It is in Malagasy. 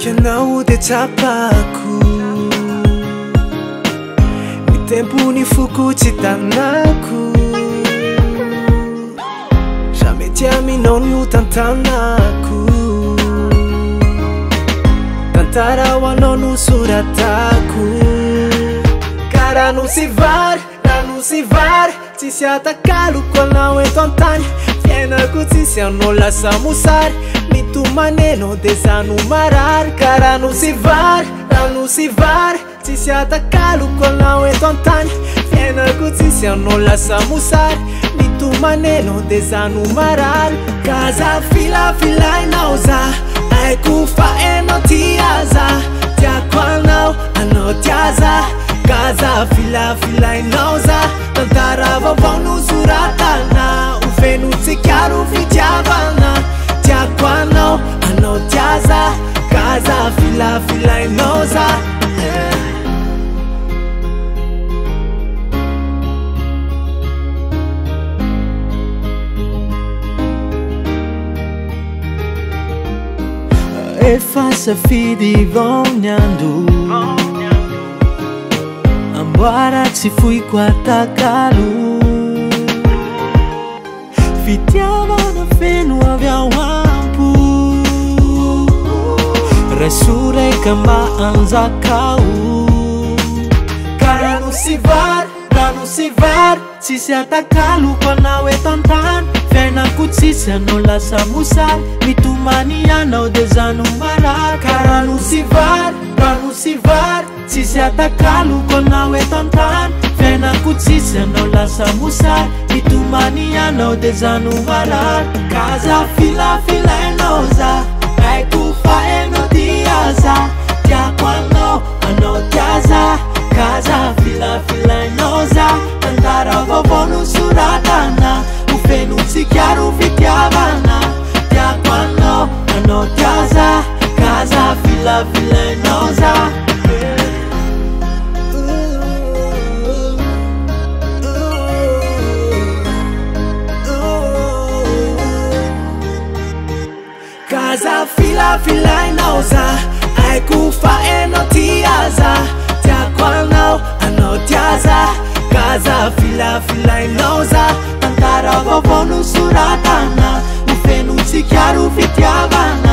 Anao de tsapako ny tempony foko tsy tanako jamais tia aminao no tantanako tantara ho anao no soratako karaha no sy vary tsisy atakaloko anao eto antany fiainako tsisy anao lasa mosary mitomanenao de zano marary karaha no sy vary tsisy atakaloko anao eto antany fiainako tsisy anao lasa mosary mitomanenao de zano marary kaza filafilainao za haiko fa enao tia za tiako anao tia za kaza filafilainao za tantara vaovao no soratana ho fenotsikiaro fitiavana tiako anao tia za kaza filafilainao za efa safidy vao ny andro amboara tsy foiko atakalo fitiavana feno avy ao ampo raisuraika mba anjakao karaha no sy vary tsisy atakaloko anao eto antany fiainako tsisy anao lasa mosary mitomany anao de zano marary karaha no sy vary tsisy atakaloko anao eto antany fiainako tsisy anao lasa mosary mitomany anao de zano marary kaza filafilainao za haiko fa enao tia za tiako anao tia za kaza filafilainao za tantara vaovao no soratana ho fenotsikiaro fitiavana tiako anao tia za kaza filafilainao za kaza filafilainao za haiko fa enao tia za tiako anao tia za kaza filafilainao za tantara vaovao no soratana ho fenotsikiaro fitiavana